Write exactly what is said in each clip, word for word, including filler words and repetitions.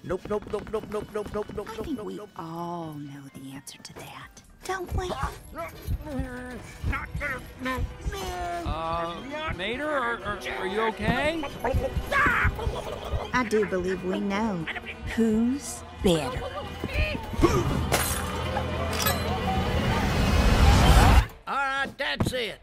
Nope, nope, nope, nope, nope, nope, nope, nope, I nope, think nope, we nope. all know the answer to that, don't we? Uh, Mater, are, are, are you okay? I do believe we know who's better. All right, that's it.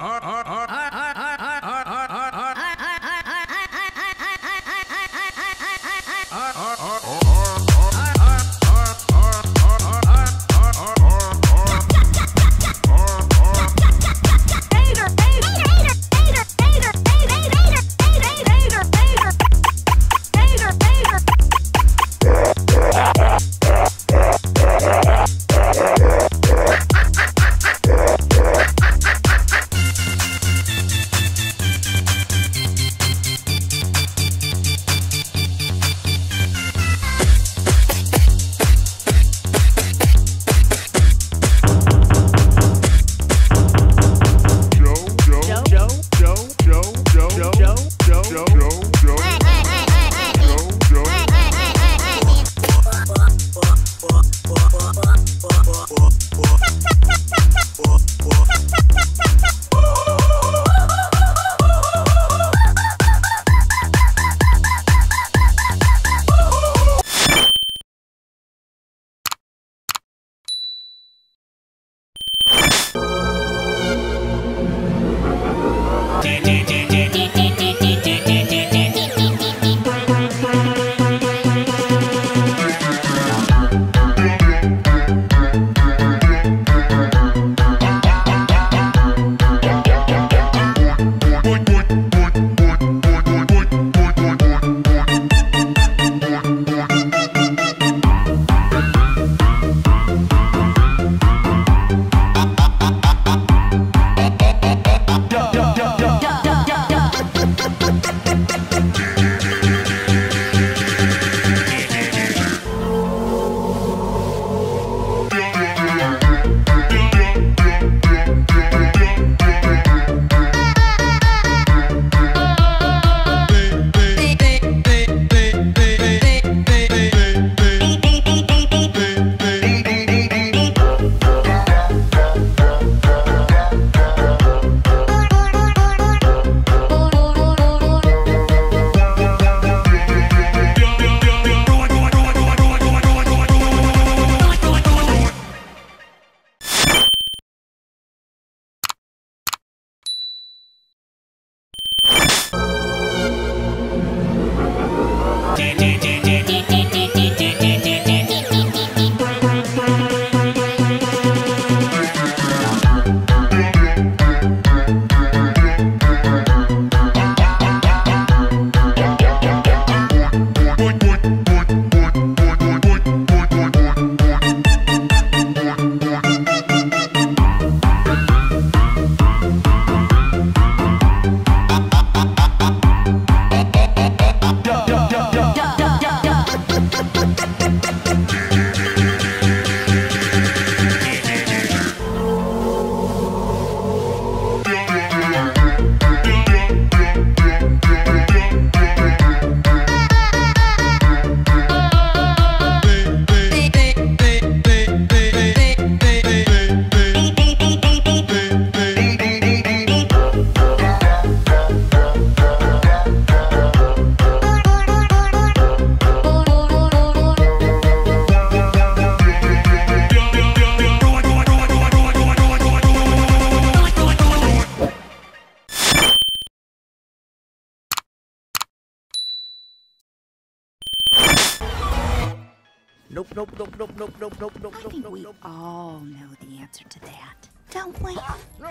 Nope, nope, nope, nope, nope, nope, nope, nope, I nope, think nope, we nope. all know the answer to that, don't we?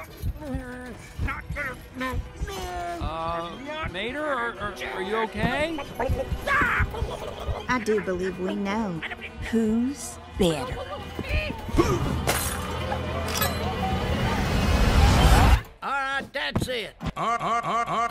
Uh, Mater, are, are, are you okay? I do believe we know who's better. All right, that's it.